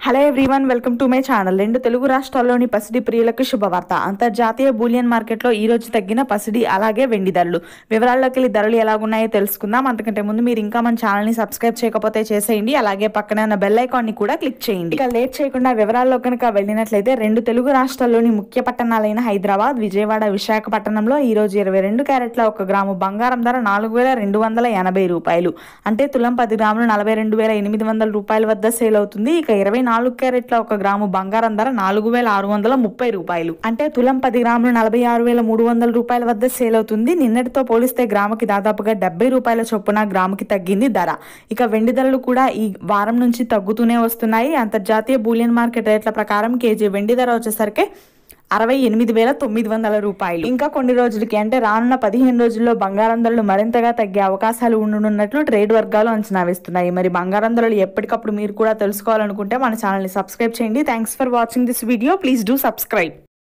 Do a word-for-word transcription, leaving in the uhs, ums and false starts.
Hello everyone, welcome to my channel. రెండు తెలుగు రాష్ట్రాల్లోని పసిడి ప్రియులకు శుభవార్త. అంతర్జాతీయ బూలియన్ మార్కెట్లో ఈ రోజు తగ్గిన పసిడి అలాగే వెండి ధరలు. వివరాల్లోకి వెళ్ళి ధరలు ఎలాగున్నాయో తెలుసుకుందాం. అంతకంటే ముందు మీరు ఇంకా మన ఛానల్ని సబ్స్క్రైబ్ చేయకపోతే చేసేయండి. అలాగే పక్కనే ఉన్న బెల్ ఐకాన్ని కూడా క్లిక్ చేయండి. ఇక లేట్ చేయకుండా వివరాల్లో కనుక వెళ్ళినట్లయితే రెండు తెలుగు రాష్ట్రాల్లోని ముఖ్య పట్టణాలైన హైదరాబాద్, విజయవాడ, విశాఖపట్నంలో ఈ రోజు ఇరవై రెండు క్యారెట్ల ఒక గ్రాము బంగారం ధర నాలుగు వేల రెండు వందల ఎనభై రూపాయలు అంటే తులం పది గ్రాములు నలభై రెండు వేల ఎనిమిది వందల రూపాయల వద్ద సేల్ అవుతుంది. ఇక ఇరవై నాలుగు క్యారెట్ల ఒక గ్రాము బంగారం ధర నాలుగు వేల ఆరు వందల ముప్పై రూపాయలు అంటే తులం పది గ్రాములు నలభై ఆరు వేల మూడు వందల రూపాయల వద్ద సేల్ అవుతుంది. నిన్నటితో పోలిస్తే గ్రాముకి దాదాపుగా డెబ్బై రూపాయల చొప్పున గ్రాముకి తగ్గింది ధర. ఇక వెండి ధరలు కూడా ఈ వారం నుంచి తగ్గుతూనే వస్తున్నాయి. అంతర్జాతీయ బూలియన్ మార్కెట్ రేట్ల ప్రకారం కేజీ వెండి ధర వచ్చేసరికి అరవై ఎనిమిది వేల తొమ్మిది వందల రూపాయలు. ఇంకా కొన్ని రోజులకి అంటే రానున్న పదిహేను రోజుల్లో బంగారం ధరలు మరింతగా తగ్గే అవకాశాలు ఉండనున్నట్లు ట్రేడ్ వర్గాలు అంచనా వేస్తున్నాయి. మరి బంగారం ధరలు ఎప్పటికప్పుడు మీరు కూడా తెలుసుకోవాలనుకుంటే మన ఛానల్ని సబ్స్క్రైబ్ చేయండి. Thanks for watching this video. Please do subscribe.